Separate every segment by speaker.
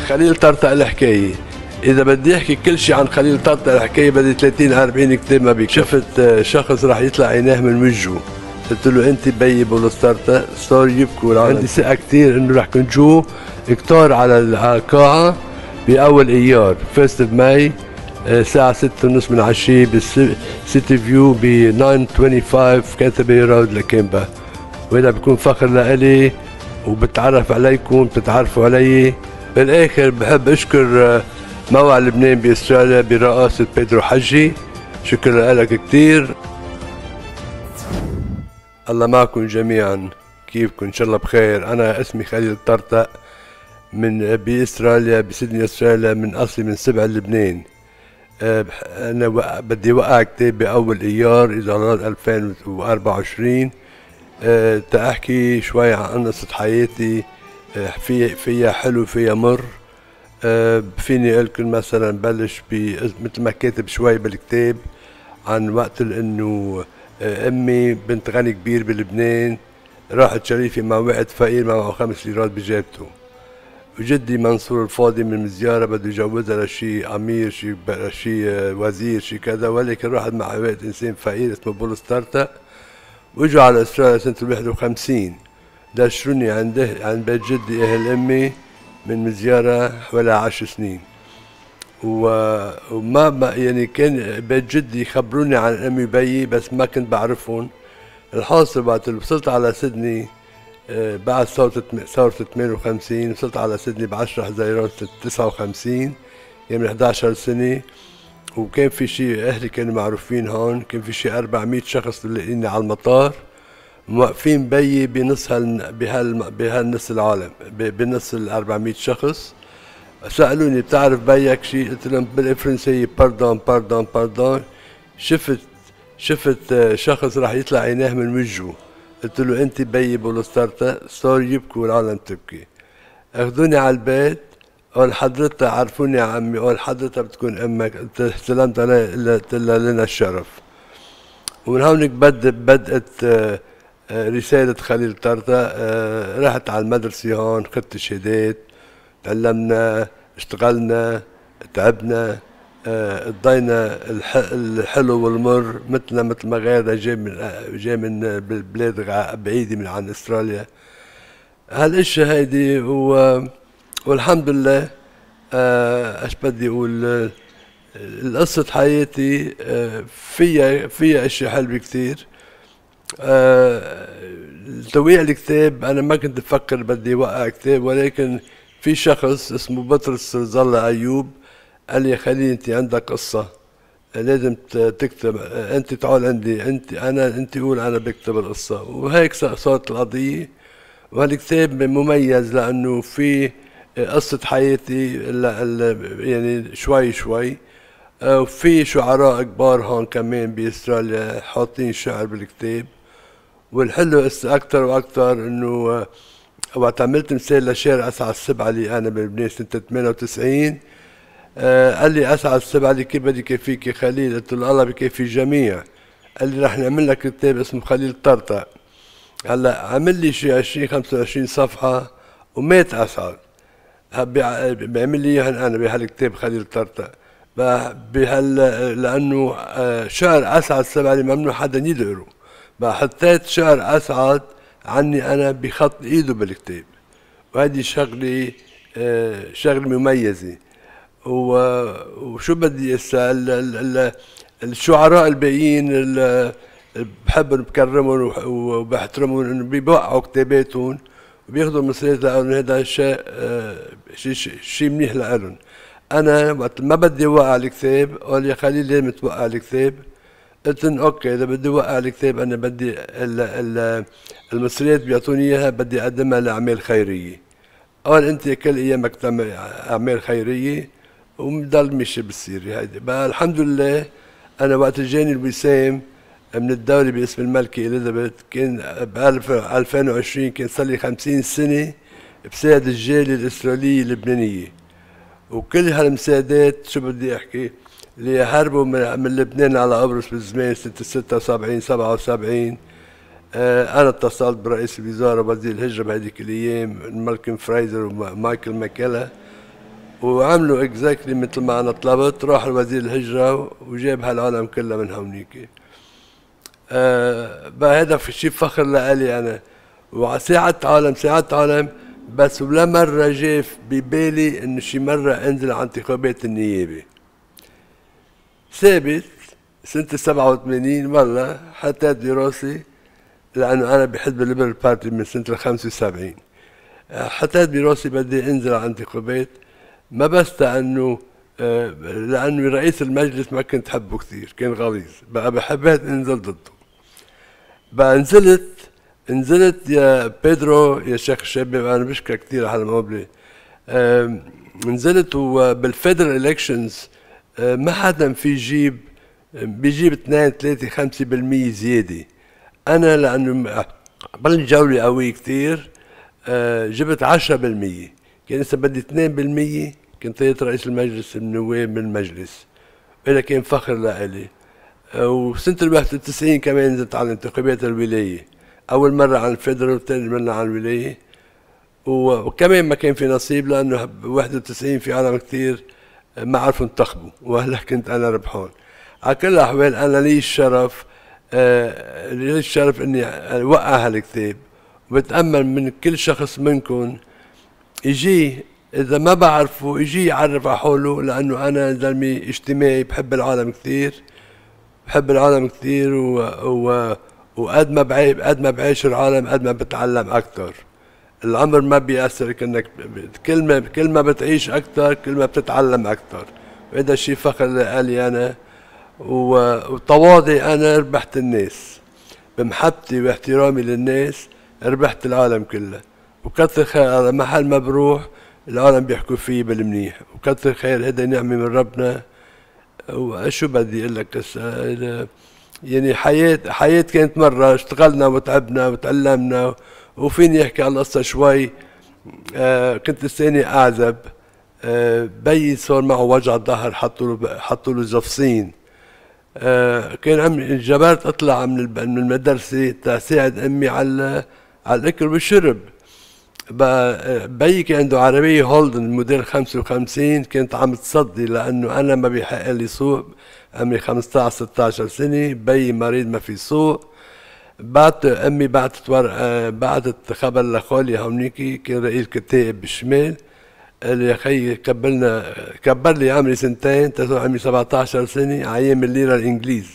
Speaker 1: خليل طرطق الحكاية. إذا بدي أحكي كل شيء عن خليل طرطق الحكاية بدي 30 40 كتاب ما بيكفي. شفت شخص راح يطلع عيناه من وجهه، قلت له أنت بيي بولس طرطق، صار يبكوا العالم. عندي ثقة كثير إنه راح يكون جو كتار على القاعة بأول أيار 1 ماي الساعة 6:30 من عشية بالسيتي فيو ب 925 كانتربري رود لكامبا. وهذا بيكون فخر لإلي وبتعرف عليكم بتتعرفوا علي. بالاخر بحب اشكر موقع لبنان باستراليا برئاسة بيدرو حجي، شكرا لك كثير. الله معكم جميعا، كيفكم؟ ان شاء الله بخير. انا اسمي خليل طرطق من باستراليا بسيدني استراليا، من اصلي من سبع لبنان. انا بدي وقع كتاب باول ايار اذا راد 2024 تأحكي شوي عن قصة حياتي، فيها حلو فيها مر. فيني اقول لكم مثلا بلش مثل ما كاتب شوي بالكتاب عن وقت انه امي بنت غني كبير بلبنان راحت شريفة مع واحد فقير معه 5 ليرات بجيبته، وجدي منصور الفاضي من زيارة بده يجوزها لشي أمير شي وزير شي كذا، ولكن راحت مع واحد إنسان فقير اسمه بولس طرطق، واجوا على استراليا سنة 51. دشروني عند بيت جدي أهل أمي من زيارة حوالي 10 سنين. وما يعني كان بيت جدي يخبروني عن أمي وبيي بس ما كنت بعرفهم. الحاصل وقت اللي وصلت على سيدني بعد ثورة 58 وصلت على سيدني ب10 حزيران 59 يعني 11 سنة. وكان في شيء اهلي كانوا معروفين هون، كان في شيء 400 شخص لاقيني على المطار موقفين بيي بنص بهالنص العالم بنص ال 400 شخص. سألوني بتعرف بيك شيء؟ قلت لهم بالفرنسية باردون باردون باردون. شفت شخص راح يطلع عيناه من وجهه، قلت له انت بيي بولس طرطق، صار يبكوا والعالم تبكي. اخذوني على البيت، قال حضرتها عرفوني يا عمي، قال حضرتها بتكون امك، استلمت علي قلت لها لنا الشرف. ومن هونك بدأت رسالة خليل طرطق. رحت على المدرسة هون، خدت الشهادات، تعلمنا، اشتغلنا، تعبنا، قضينا الحلو والمر مثلنا مثل ما غيرنا جاي من بلاد بعيدة من عن استراليا. هالاشياء هيدي والحمد لله. ايش بدي اقول، قصة حياتي فيها اشياء حلوة كثير. توقيع الكتاب انا ما كنت بفكر بدي اوقع كتاب، ولكن في شخص اسمه بطرس ظل ايوب قال لي خليل انت عندك قصة لازم تكتب، انت تعال عندي، انت قول انا بكتب القصة. وهيك صارت القضية. وهالكتاب مميز لانه في قصة حياتي يعني شوي وفي شعراء كبار هون كمان باستراليا حاطين شعر بالكتاب. والحلو اكثر واكثر انه وقت عملت مثال لشاعر اسعد السبعلي انا بلبنان سنة 98 قال لي اسعد السبعلي كيف بدي كيفيك يا خليل؟ قلت له الله بكيفي الجميع. قال لي رح نعمل لك كتاب اسمه خليل طرطق. هلا عمل لي شي 20 25 صفحة ومات اسعد. بيعمل لي اياهم انا بهالكتاب خليل طرطق لانه شعر اسعد السبعلي ممنوع حدا يقرأه. حطيت شعر اسعد عني انا بخط ايده بالكتاب، وهذه شغله مميزه. وشو بدي اسال الشعراء الباقيين بحب بكرمهم وبحترمهم انه بيوقعوا كتاباتهم وبياخذوا مصاريات لهم، هذا شيء منيح لهم. انا وقت ما بدي اوقع الكتاب قال يا خليل لازم توقع الكتاب. قلت لهم اوكي اذا بدي اوقع الكتاب انا بدي المصريات بيعطوني اياها بدي اقدمها لاعمال خيريه. قال انت كل ايامك تعمل اعمال خيريه ومضل ماشي بالسيره هيدي. بقى الحمد لله انا وقت جاني الوسام من الدوله باسم الملكه اليزابيث كان ب 2020 كان صار لي 50 سنه بساعد الجاليه الاسرائيليه اللبنانيه. وكل هالمساعدات شو بدي احكي اللي هربوا من لبنان على قبرص بالزمان سنة 76 77. أنا اتصلت برئيس الوزارة ووزير الهجرة بهذيك الأيام مالكم فرايزر ومايكل ماكيلا، وعملوا اكزاكتلي مثل ما انا طلبت. راح الوزير الهجرة وجاب هالعالم كلها من هونيك. بقى هذا في شيء فخر لإلي انا، ساعدت عالم. بس ولا مرة جاء ببالي انه شي مرة انزل على انتخابات النيابة. ثابت سنة 87 والله حتى دراسي، لأنه أنا بحزب الليبرال بارتي من سنة 75. حتى براسي بدي انزل على انتخابات، ما بس لأنه رئيس المجلس ما كنت حبه كثير، كان غليظ، بقى بحبيت انزل ضده. بقى نزلت يا بيدرو يا شيخ الشباب، انا بشكر كثير على المقابله. نزلت وبالفيدرال الكشنز ما حدا في بيجيب 2 3 5% زياده. انا لانه بلش جولة قوية كثير جبت 10%. كان اذا بدي 2% كنت طلعت رئيس المجلس النواب من المجلس، هذا كان فخر لإلي. وسنة ال 91 كمان نزلت على انتخابات الولاية، أول مرة على الفيدرال وثاني مرة على الولاية. وكمان ما كان في نصيب لأنه ب 91 في عالم كثير ما عرفوا ينتخبوا، وهلا كنت أنا ربحان. على كل الأحوال أنا لي الشرف إني أوقع هالكتاب، وبتأمل من كل شخص منكم يجي إذا ما بعرفه يجي يعرف على حوله، لأنه أنا زلمة اجتماعي بحب العالم كثير، وقد ما بعيش العالم قد ما بتعلم أكثر. العمر ما بيأثر، انك كل ما بتعيش أكثر كل ما بتتعلم أكثر، وهذا شيء فخر لي أنا. وتواضعي أنا ربحت الناس، بمحبتي واحترامي للناس ربحت العالم كله. وكثر خير على محل ما بروح العالم بيحكوا فيه بالمنيح، وكثر خير هذا نعمة من ربنا. وشو بدي اقول لك، يعني حياة كانت مرة اشتغلنا وتعبنا وتعلمنا. وفيني احكي على القصة شوي. كنت الثاني اعزب، بيي صار معه وجع ظهر، حطوا له جفصين. كان عمي جبرت اطلع من المدرسة تساعد امي على الاكل والشرب. بيي كان عنده عربية هولدن موديل 55، كانت عم تصدي لأنه أنا ما بيحق لي سوق، عمري 15 16 سنة، بيي مريض ما في سوق. أمي بعتت خبر لخالي هونيكي، كان رئيس كتائب بالشمال، قال لي يا خيي كبر لي عمري سنتين تصير عمري 17 سنة على أيام الليرة الإنجليز.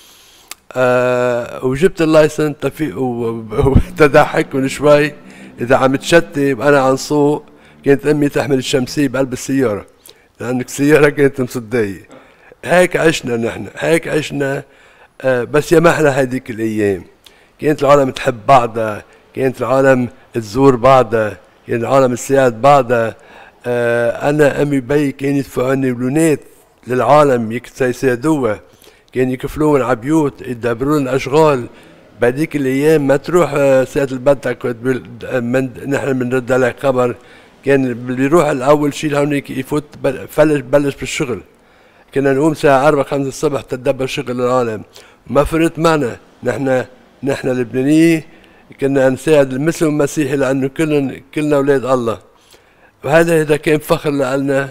Speaker 1: وجبت اللايسنس تفيق وتضحكون شوي. إذا عم تشتي وأنا عن سوق كانت أمي تحمل الشمسية بقلب السيارة، لأنه السيارة كانت مصدية. هيك عشنا نحن، هيك عشنا. بس يا محلى هذيك الأيام، كانت العالم تحب بعضها، كانت العالم تزور بعضها، كانت العالم تساعد بعضها. أنا أمي بي كانوا يدفعوني بلونات للعالم يساعدوها، كانوا يكفلون على بيوت، يدبرون أشغال. بهذيك الايام ما تروح ساعة البدك نحن بنرد عليه خبر، كان اللي يروح الاول شيء لهونيك يفوت بلش بالشغل. كنا نقوم الساعة 4 5 الصبح تدبر شغل العالم، ما فرقت معنا. نحن اللبنانيين كنا نساعد المسلم والمسيحي لانه كلنا اولاد الله، وهذا كان فخر لنا.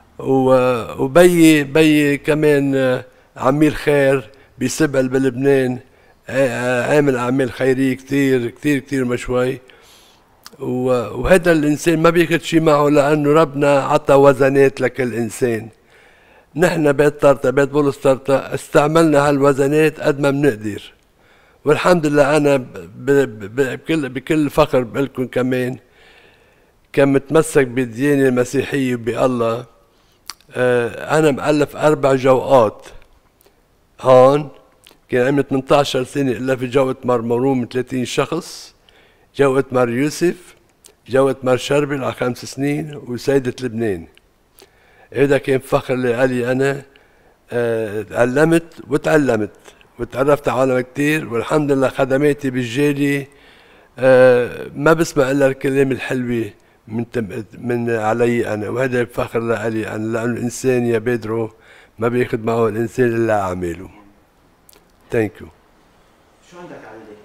Speaker 1: وبي كمان عميل خير بسبل بلبنان، عامل اعمال خيريه كثير كثير كثير مشوي. وهذا الانسان ما بياخذ شيء معه، لانه ربنا عطى وزنات لكل انسان. نحن بيت بولس طرطا استعملنا هالوزنات قد ما بنقدر، والحمد لله. انا بكل فخر بقول لكم كمان كان متمسك بالديانه المسيحيه بالله. انا مؤلف 4 جوقات هون، كان عمري 18 سنة إلا في جوقة مار مروم 30 شخص، جوقة مار يوسف، جوقة مار شربل على 5 سنين، وسيدة لبنان. هذا كان فخر لي أنا. تعلمت وتعرفت على عالم كتير، والحمد لله خدماتي بالجالية ما بسمع إلا الكلام الحلوة من علي أنا، وهذا فخر لي أنا، لأنه الإنسان يا بيدرو ما بياخد معه الإنسان إلا أعماله. ثانك يو.
Speaker 2: شو عندك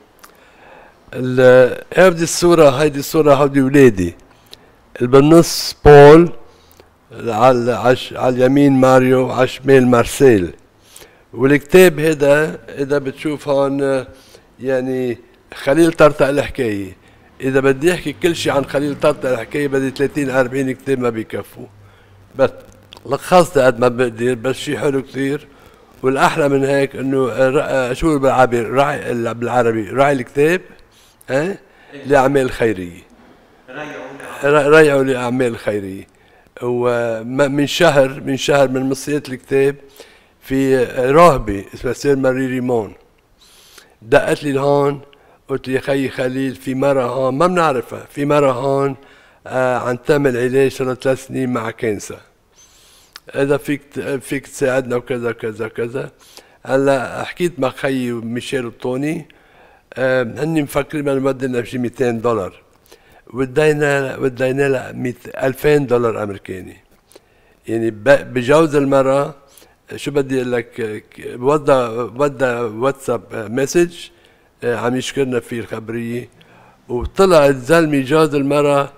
Speaker 2: عليه؟
Speaker 1: هيدي الصورة هودي ولادي. اللي بالنص بول، على اليمين ماريو وعلى الشمال مارسيل. والكتاب هذا اذا بتشوف هون يعني خليل طرطق الحكايه، اذا بدي احكي كل شيء عن خليل طرطق الحكايه بدي 30 40 كتاب ما بيكفوا، بس لخصت قد ما بقدر، بس شيء حلو كثير. والاحلى من هيك انه شو بالعربي راعي الكتاب لاعمال خيريه، ريعوا لاعمال خيريه. ومن شهر من مصريات الكتاب في راهبه اسمها سير ماري ريمون دقت لي لهون، قلت لي يا خيي خليل في مرة هون ما بنعرفها، في مرة هون عم تعمل علاج صار 3 سنين مع كانسر، اذا فيك تساعدنا وكذا كذا كذا. هلا حكيت مع خيي ميشيل وطوني، هني مفكرين بدنا نودي لنا شي $200 ودينا لها $2000 امريكاني. يعني بجوز المرة شو بدي اقول لك، ودى واتساب مسج عم يشكرنا فيه الخبريه، وطلعت زلمه جوز المرة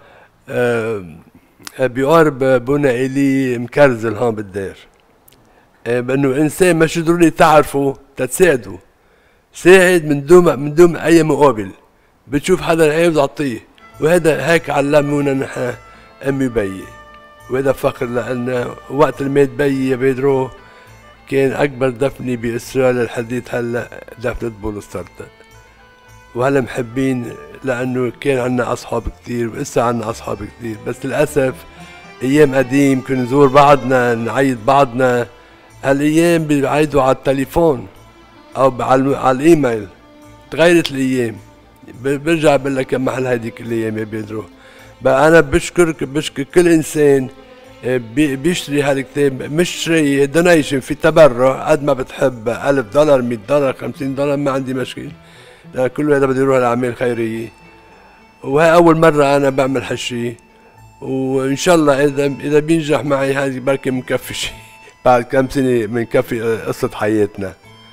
Speaker 1: بيقارب بونا إلي مكرزل هون بالدير، بانه انسان مش ضروري تعرفه تتساعده، ساعد من دون اي مقابل، بتشوف حدا عاوز اعطيه. وهذا هيك علمونا نحن امي بيي، وهذا فخر لنا. وقت اللي مات بيي يا بيدرو كان اكبر دفنه باسرائيل الحديث هلا دفنة بولس طرطق. وهلا محبين لانه كان عنا اصحاب كثير ولسه عنا اصحاب كثير، بس للاسف ايام قديم كنا نزور بعضنا نعيد بعضنا، هالايام بيعيدوا على التليفون او على الايميل، تغيرت الايام. برجع بقول لك محل هيديك الايام يا بيدرو. بقى انا بشكر كل انسان بيشتري هالكتاب، مش شري دونيشن في تبرع، قد ما بتحب $1000 $100 $50 ما عندي مشكله، لأن كل هذا بده يروح لاعمال خيريه. وهي اول مره انا بعمل هالشي، وان شاء الله اذا بينجح معي هذه بركي بنكفي شيء بعد كم سنه بنكفي قصه حياتنا.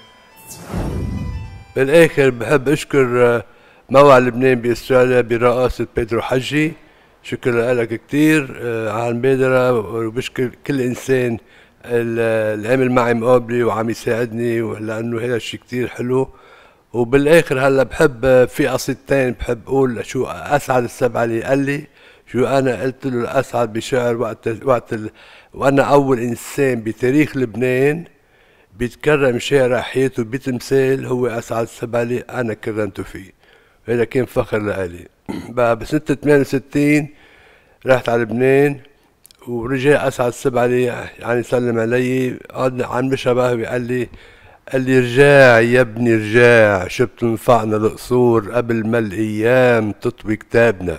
Speaker 1: بالاخر بحب اشكر موقع لبنان باستراليا برئاسه بيدرو حجي، شكرا لك كثير على المبادرة، وبشكر كل إنسان اللي عمل معي مقابلة وعم يساعدني، لأنه هذا الشيء كثير حلو. وبالآخر هلا بحب في قصيدتين بحب أقول شو أسعد السبعة اللي قال لي، شو أنا قلت له الأسعد بشعر وأنا أول إنسان بتاريخ لبنان بيتكرم شارع حياته بتمثال هو أسعد السبعة اللي أنا كرمته فيه، هذا كان فخر لإلي. بقى بسنة 68 رحت على لبنان، ورجع أسعد السبعلي يعني يسلم علي، قعدنا عن بشبه قال لي رجاع يا ابني رجاع، شو بتنفعنا القصور قبل ما الأيام تطوي كتابنا،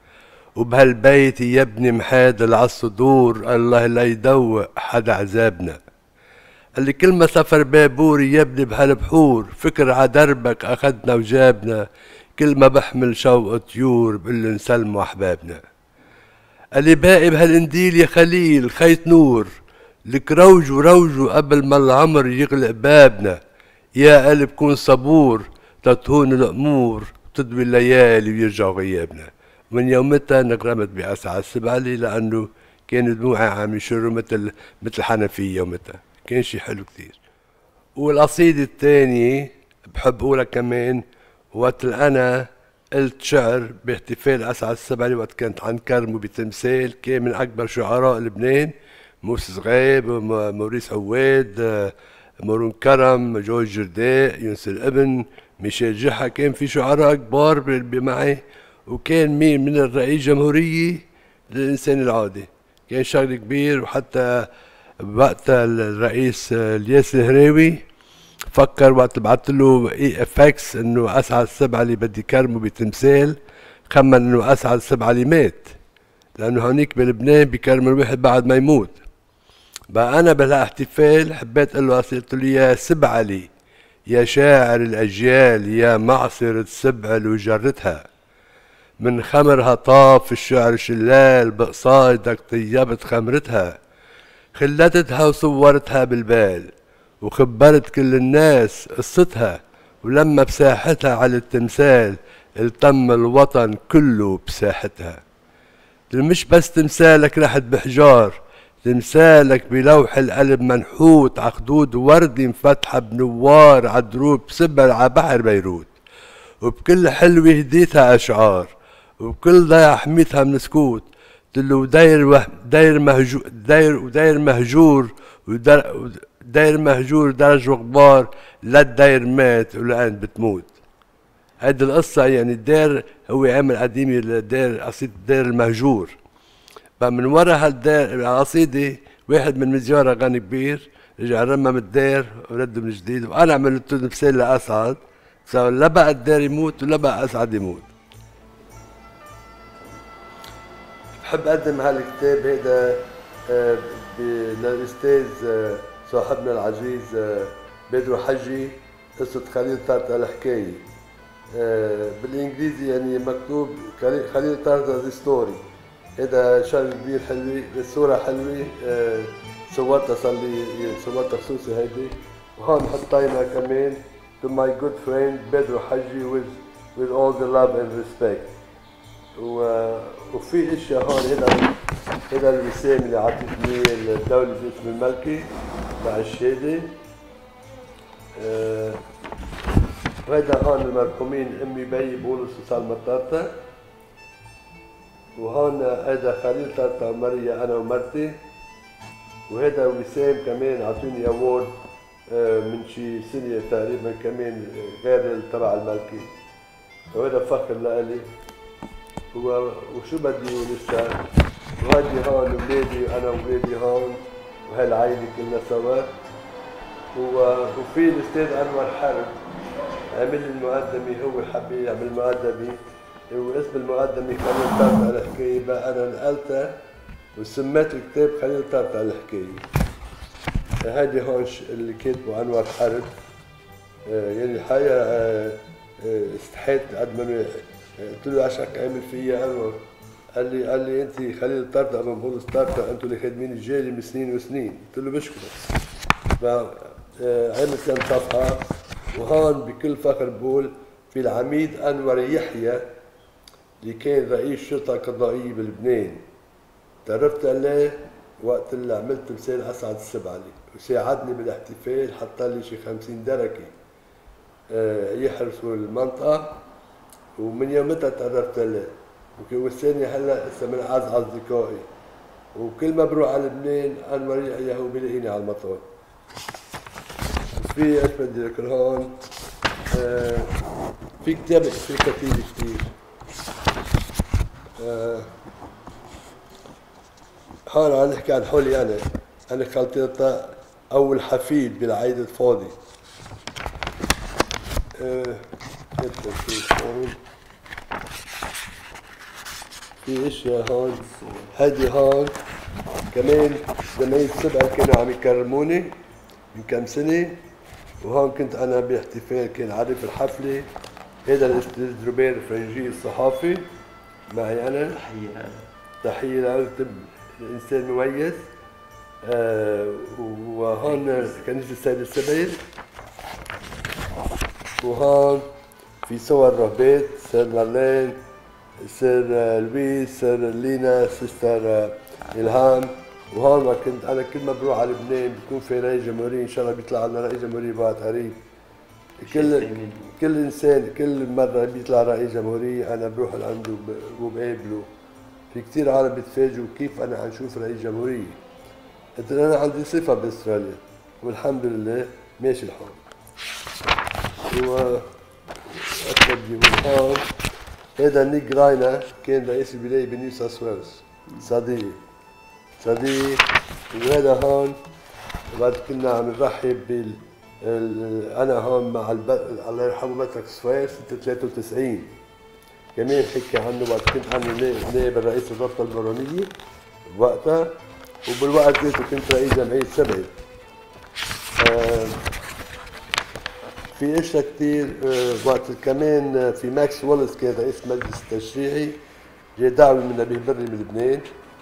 Speaker 1: وبهالبيت يا ابني محادل عالصدور الله لا يدوق حدا عذابنا. قال لي كل ما سفر بابوري يا ابني بهالبحور فكر عدربك أخدنا وجابنا، كل ما بحمل شوق طيور بقول نسلموا أحبابنا. قال لي باقي بهالقنديل يا خليل خيط نور، لك روجوا قبل ما العمر يغلق بابنا، يا قلب كون صبور تتهون الأمور تضوي الليالي ويرجع غيابنا. من يومتها نغرمت بأسعد السبعلي لأنه كان دموعي عم يشروا مثل حنفية يومتها، كان شي حلو كثير. والقصيدة الثانية بحب أقولها كمان، وقت أنا قلت شعر باحتفال أسعد السبعلي وقت كانت عن كرمه بتمثال، كان من أكبر شعراء لبنان، موسى صغيب، موريس عواد، مورون كرم، جورج جرداء، يونس الابن، ميشيل جحا، كان في شعراء كبار معي، وكان مين من الرئيس جمهورية للإنسان العادي، كان شغل كبير. وحتى وقتها الرئيس الياس الهراوي فكر وقت بعت له فاكس انه اسعد السبعلي بدي كرمه بتمثال، خمن انه اسعد السبعلي مات، لانه هونيك بلبنان بكرموا الواحد بعد ما يموت. بقى انا بالاحتفال حبيت اقول له قلت له يا سبعلي يا شاعر الاجيال يا معصرة سبعل وجرتها، من خمرها طاب في الشعر شلال بقصايدك طيبت خمرتها، خلتتها وصورتها بالبال وخبرت كل الناس قصتها، ولما بساحتها على التمثال التم الوطن كله بساحتها. مش بس تمثالك رحت بحجار تمثالك بلوح القلب منحوت عخدود وردي مفتحة بنوار عدروب سبل ع بحر بيروت، وبكل حلوة هديتها أشعار، وبكل ضيع حميتها من سكوت. قلتله داير مهجور وداير مهجور وداير مهجور درج وغبار، لا الداير مات والآن بتموت. هيدي القصة يعني الدير هو عامل قديمة الدير قصيدة الدير المهجور. بقى من ورا هالدير القصيدة واحد من مزيارة غني كبير رجع رمم الدير ورده من جديد، وأنا عملت له مثال لأسعد، لا بقى الدير يموت ولا بقى أسعد يموت. بحب أقدم هالكتاب هيدا للأستاذ صاحبنا العزيز بيدرو حجي، قصة خليل طارطة الحكاية. بالإنجليزي يعني مكتوب خليل طارطة ذا ستوري. هيدا شغل كبير حلوة، الصورة حلوة، صورتها صار لي صورتها خصوصي هيدي، وهون حطينا كمان to my good friend بيدرو حجي with all the love and respect. وفي اشياء هون هذا الوسام اللي عطتني الدولة باسم الملكي تاع الشهادة. وهذا هون المرحومين امي بي بولس وسلمى طارطة، وهون هذا خليل طارطة وماريا انا ومرتي. وهذا وسام كمان عطوني اوورد من شي سنة تقريبا كمان غير تبع الملكي، وهذا فخر لإلي. وشو بدي لسه، وهدي هون ولادي وانا وولادي هون وهالعائلة كلنا سوا. وفي الاستاذ انور حرب عمل المقدمة، هو حب يعمل مقدمة، واسم المقدمة خليل طارطة الحكاية، بقى انا نقلتها وسميت الكتاب خليل طارطة الحكاية. هادي هون اللي كاتبه انور حرب. يعني الحقيقة استحيت قد ما قلت له عشان عامل فيا انور، قال لي انت خليل طارطة ابو بولس طارطة انتوا اللي خادمين الجالي من سنين وسنين. قلت له بشكرك. فعمل كم صفحة، وهون بكل فخر بقول في العميد انور يحيى اللي كان رئيس شرطة قضائية بلبنان، تعرفت عليه وقت اللي عملت تمثال اسعد السبعلي، وساعدني بالاحتفال، حط لي شي 50 دركة يحرسوا المنطقة، ومن يومتها تعرفت عليه، ووساني هلا هسه من اعز اصدقائي، وكل ما بروح على لبنان انور يحيى هو بيلاقيني على المطار. في ايش بدي لك هون، في كتاب في كتير كتير. هون عم نحكي عن حولي انا خلطيتها اول حفيد بالعيد الفاضي. في اشياء هون، هيدي هون كمان زمايل السبعة كانوا عم يكرموني من كم سنة، وهون كنت انا باحتفال كان عارف الحفلة. هذا الاستاذ روبير فرنجي الصحافي معي انا، تحية له، انسان مميز. وهون كنيسة السيد السبعين، وهون في صور رهبات، سير مارلين، سير لويس، سير لينا، سيستر إلهام. وهون ما كنت أنا كل ما بروح على لبنان بكون في رئيس جمهورية، إن شاء الله بيطلع لنا رئيس جمهورية بعد قريب. كل إنسان كل مرة بيطلع رئيس جمهورية أنا بروح لعنده وبقابله. في كثير عالم بيتفاجئوا كيف أنا عم شوف رئيس جمهورية. قلت أنا عندي صفة بأستراليا والحمد لله ماشي الحال. هون هذا نيك راينا كان رئيس الولاية بنيو ساوث ويلز، صديقي. وهذا هون بعد كنا عم نرحب انا هون مع الله يرحمه بطرك صفير سنة 93 كمان حكي عنه وقت كنت انا نائب الرئيس الرابطة البرونية بوقتها، وبالوقت ذاته كنت رئيس جمعية سبعي. في اشياء كثير. وقت كمان في ماكس وولز كان رئيس المجلس التشريعي، جاء دعوة من نبيه بري من لبنان،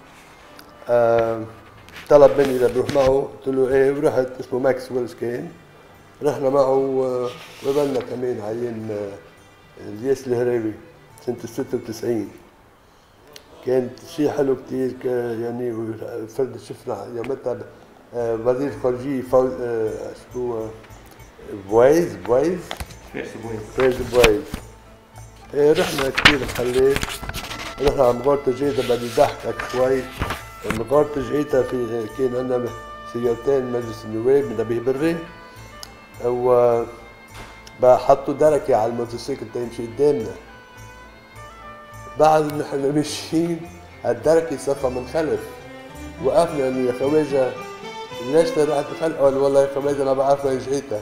Speaker 1: طلب مني لبروح معه، قلت له ايه، ورحت. اسمه ماكس وولز كان، رحنا معه وقبلنا كمان عين الياس الهراوي سنة 96. كانت شيء حلو كتير يعني فرد شفنا يومتها وزير الخارجية شو بويز فايز بويز. رحنا كتير محلات، رحنا على مغارة جيدة بدي ضحكك شوي. مغارة جيدة في كان عندنا سيارتين مجلس النواب من نبيه بري، حطوا دركة على الموتوسيكل تمشي قدامنا. بعد نحن ماشيين الدركة صفى من خلف، وقفنا انه يا خواجة ليش رحت خلف؟ قال والله يا خواجة ما بعرف وين جيتها.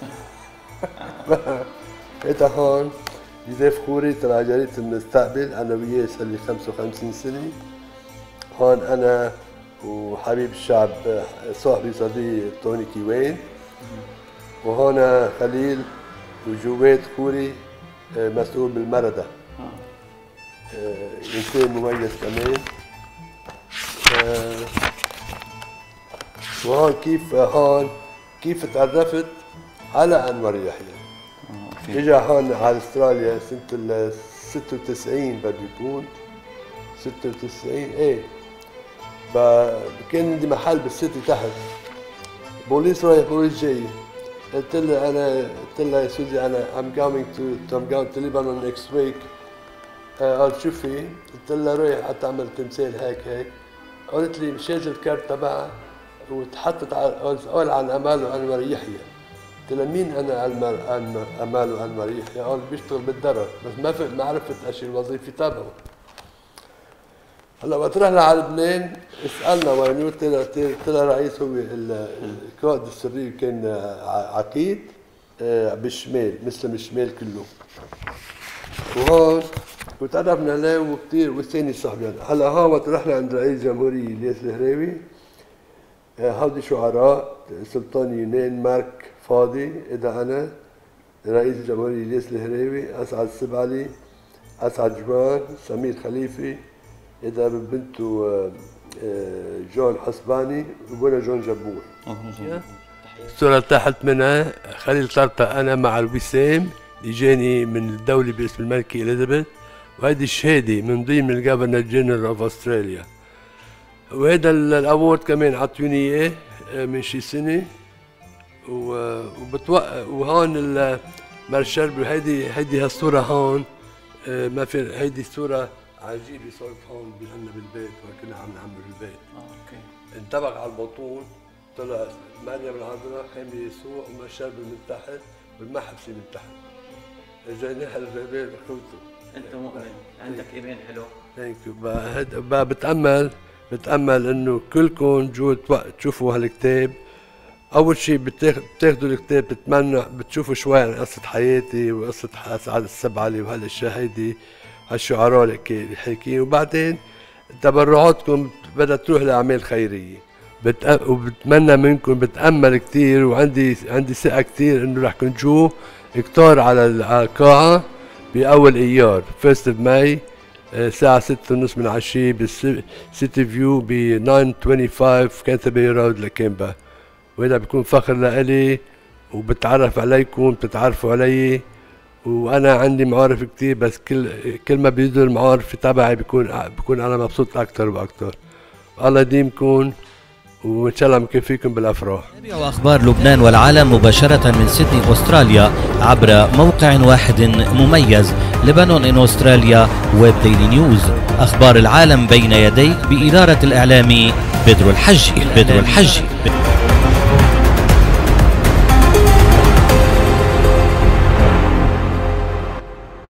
Speaker 1: جيتها هون جوزيف خوري تبع جريدة المستقبل، انا وياه صار لي 55 سنة. هون انا وحبيب الشعب صاحبي صديقي توني كيوان، وهون خليل وجواد خوري مسؤول بالمردة، إنسان مميز كمان. وهون كيف تعرفت على أنور يحيى. إجا هون على أستراليا سنة 96 بده يكون 96. إيه كان عندي محل بالسيتي تحت، بوليس رايح بوليس جاي. قلت له يا سيدي أنا I'm going to Lebanon next week. قال شو في؟ قلت له رايح أتعمل تمثال هيك. قالت لي شايل الكارت تبعها وتحطت قال عن أمال وأنور يحيى. قلت له مين أنا أمال وأنور يحيى؟ قال بيشتغل بالدرر، بس ما عرفت ايش الوظيفة تبعه. هلا وقت رحنا على لبنان سألنا وينو، طلع رئيس هو القائد السري كان عقيد بالشمال، مسلم الشمال كله. وهون وتعرفنا له وكثير والثاني صاحبي. هلا ها وقت رحنا عند رئيس الجمهورية الياس الهراوي، هودي شعراء سلطان يونان مارك فاضي، إذا أنا رئيس الجمهورية الياس الهراوي، أسعد السبعلي، أسعد جبان، سمير خليفي، إذا بنته جون حسباني وبنا جون جبور. الصورة تحت منها خليل طرطة أنا مع الوسام اللي جاني من الدولة باسم الملكة إليزابيث، وهذه الشهادة من ضمن الجفرنر جنرال أوف أستراليا. وهذا الأوورد كمان عطوني إياه من شي سنة. وهون المرشد هيدي هالصورة هون ما في، هيدي الصورة عجيبة صارت هون عندنا بالبيت وكنا عم نعمل بالبيت. اوكي. انطبق على البطون، طلع مريم العذراء خيمة يسوع ومشرب من تحت والمحبسة من تحت. اجيناها الرباب اخوته. انت مؤمن، عندك ايمان حلو. ثانك يو. بتأمل انه كلكم جو تشوفوا هالكتاب. اول شيء بتاخذوا الكتاب بتشوفوا شوي عن قصة حياتي وقصة أسعد السبعلي وهالاشياء هيدي هالشعراء اللي حكي، وبعدين تبرعاتكم بدها تروح لاعمال خيريه. وبتمنى منكم، بتامل كثير وعندي ثقه كثير انه رح تكونوا كتار على القاعه باول ايار 1 ماي الساعه 6:30 من العشيه بالسيتي فيو ب 925 كانتربري رود لكامبا. وهذا بيكون فخر لإلي وبتعرف عليكم، بتتعرفوا علي، وانا عندي معارف كتير، بس كل ما بيزيدوا المعارف تبعي بكون انا مبسوط اكثر واكثر. الله يديمكم وان شاء الله مكفيكم بالافراح.
Speaker 2: تابعوا اخبار لبنان والعالم مباشره من سيدني استراليا عبر موقع واحد مميز، لبنان ان استراليا ويب ديلي نيوز. اخبار العالم بين يديك باداره الاعلامي بدر الحجي.